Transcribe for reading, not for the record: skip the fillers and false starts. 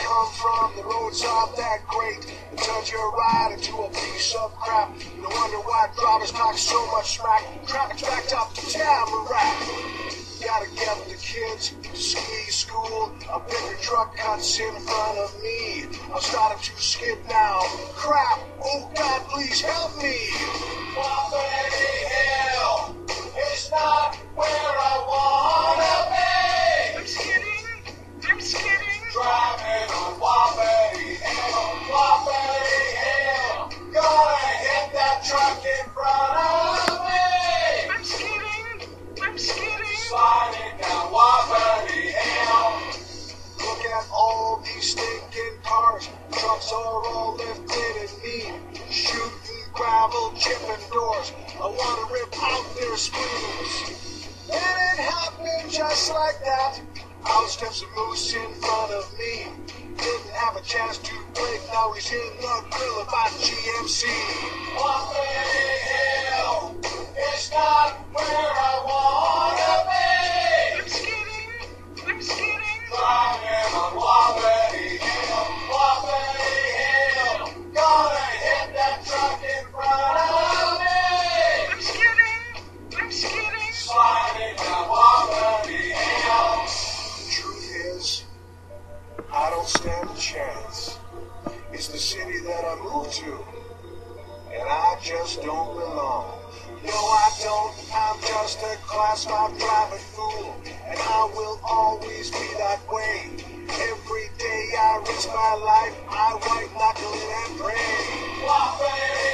come from, the roads aren't that great. It turns your ride into a piece of crap. No wonder why drivers talk so much smack. Traffic's backed up to tamarack. Gotta get the kids to ski school. A bigger truck cuts in front of me. I'm starting to skip now. Crap! Oh God, please help me! Wapiti Hill is not where I wanna be. I'm skidding. I'm skidding. Driving on Wapiti Hill, Wapiti Hill. Gonna hit that truck in front of me. I'm skidding. I'm skidding. Sliding down Wapiti Hill. Look at all these stinking cars. Trucks are all lifted and mean. Shooting gravel, chipping doors. I want to rip out their screens. And it happened just like that. Out steps a moose in front of me. Didn't have a chance to break. Now he's in the grill of my GMC. Wapiti Hill is not where I wanna be. I'm skidding. I'm skidding. Driving on Wapiti Hill, Wapiti Hill. Gonna hit that truck in front of me. I'm skidding. I'm skidding. Sliding down Wapiti Hill. The truth is, I don't stand a chance. It's the city that I moved to, and I just don't belong. No, I don't. I'm just a class 5 driving fool, and I will always be that way. Every day I risk my life, I white knuckle it and pray. Wapiti